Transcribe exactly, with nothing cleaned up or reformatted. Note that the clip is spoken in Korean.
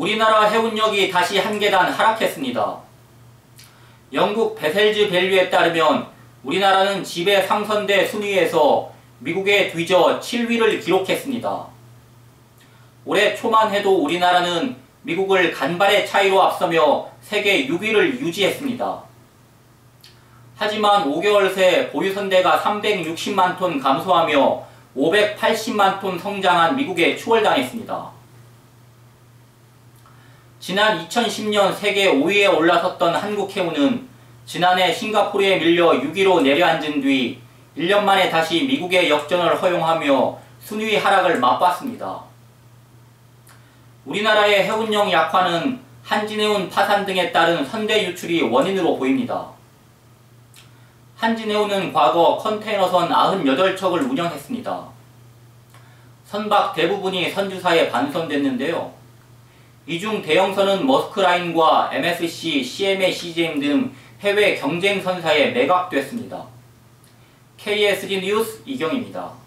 우리나라 해운력이 다시 한 계단 하락했습니다. 영국 베셀즈 밸류에 따르면 우리나라는 지배 상선대 순위에서 미국에 뒤져 칠 위를 기록했습니다. 올해 초만 해도 우리나라는 미국을 간발의 차이로 앞서며 세계 육 위를 유지했습니다. 하지만 오 개월 새 보유선대가 삼백육십만 톤 감소하며 오백팔십만 톤 성장한 미국에 추월당했습니다. 지난 이천십 년 세계 오 위에 올라섰던 한국해운은 지난해 싱가포르에 밀려 육 위로 내려앉은 뒤 일 년 만에 다시 미국의 역전을 허용하며 순위 하락을 맛봤습니다. 우리나라의 해운력 약화는 한진해운 파산 등에 따른 선대 유출이 원인으로 보입니다. 한진해운은 과거 컨테이너선 구십팔 척을 운영했습니다. 선박 대부분이 선주사에 반선됐는데요. 이 중 대형선은 머스크라인과 엠에스씨, 씨엠에이, 씨지엠 등 해외 경쟁선사에 매각됐습니다. 케이에스지 뉴스 이경입니다.